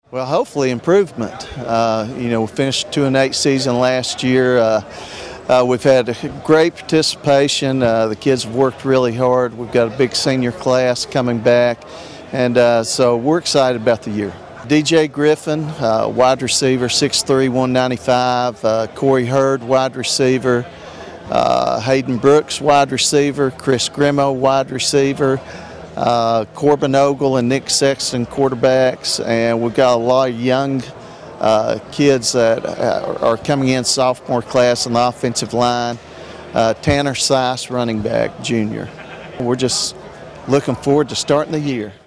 Well, hopefully improvement. We finished 2-8 season last year. We've had great participation. The kids have worked really hard. We've got a big senior class coming back, and so we're excited about the year. DJ Griffin, wide receiver, 6'3", 195. Corey Hurd, wide receiver. Hayden Brooks, wide receiver. Chris Grimo, wide receiver. Corbin Ogle and Nick Sexton, quarterbacks, and we've got a lot of young kids that are coming in sophomore class on the offensive line. Tanner Sice, running back, junior. We're just looking forward to starting the year.